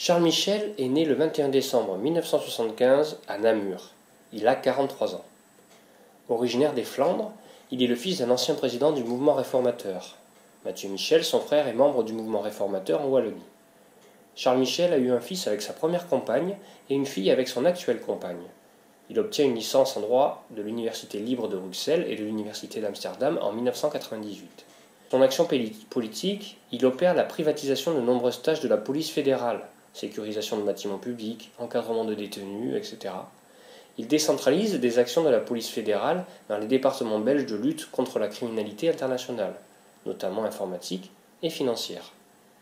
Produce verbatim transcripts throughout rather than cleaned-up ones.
Charles Michel est né le vingt et un décembre mille neuf cent soixante-quinze à Namur. Il a quarante-trois ans. Originaire des Flandres, il est le fils d'un ancien président du mouvement réformateur. Mathieu Michel, son frère, est membre du mouvement réformateur en Wallonie. Charles Michel a eu un fils avec sa première compagne et une fille avec son actuelle compagne. Il obtient une licence en droit de l'Université libre de Bruxelles et de l'Université d'Amsterdam en mille neuf cent quatre-vingt-dix-huit. Son action politique, il opère la privatisation de nombreuses tâches de la police fédérale, sécurisation de bâtiments publics, encadrement de détenus, et cetera. Il décentralise des actions de la police fédérale dans les départements belges de lutte contre la criminalité internationale, notamment informatique et financière.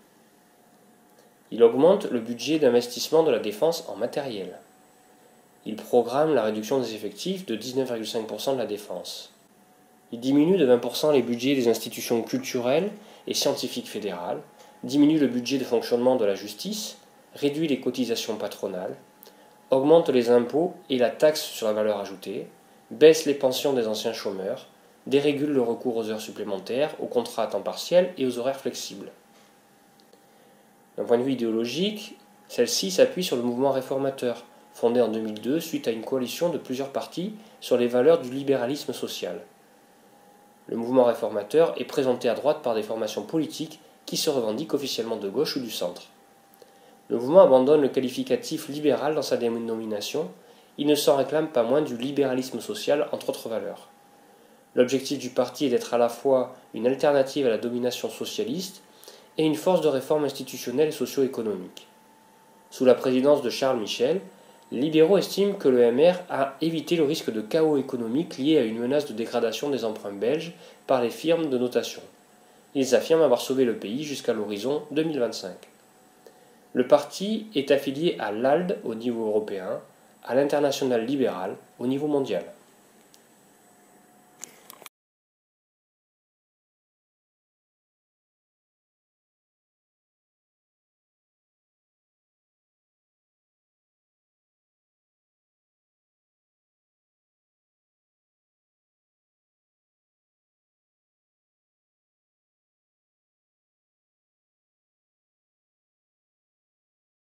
Il augmente le budget d'investissement de la défense en matériel. Il programme la réduction des effectifs de dix-neuf virgule cinq pour cent de la défense. Il diminue de vingt pour cent les budgets des institutions culturelles et scientifiques fédérales, diminue le budget de fonctionnement de la justice, réduit les cotisations patronales, augmente les impôts et la taxe sur la valeur ajoutée, baisse les pensions des anciens chômeurs, dérégule le recours aux heures supplémentaires, aux contrats à temps partiel et aux horaires flexibles. D'un point de vue idéologique, celle-ci s'appuie sur le mouvement réformateur, fondé en deux mille deux suite à une coalition de plusieurs partis sur les valeurs du libéralisme social. Le mouvement réformateur est présenté à droite par des formations politiques qui se revendiquent officiellement de gauche ou du centre. Le mouvement abandonne le qualificatif libéral dans sa dénomination, il ne s'en réclame pas moins du libéralisme social entre autres valeurs. L'objectif du parti est d'être à la fois une alternative à la domination socialiste et une force de réforme institutionnelle et socio-économique. Sous la présidence de Charles Michel, les libéraux estiment que le M R a évité le risque de chaos économique lié à une menace de dégradation des emprunts belges par les firmes de notation. Ils affirment avoir sauvé le pays jusqu'à l'horizon deux mille vingt-cinq. Le parti est affilié à l'A L D E au niveau européen, à l'Internationale libérale au niveau mondial.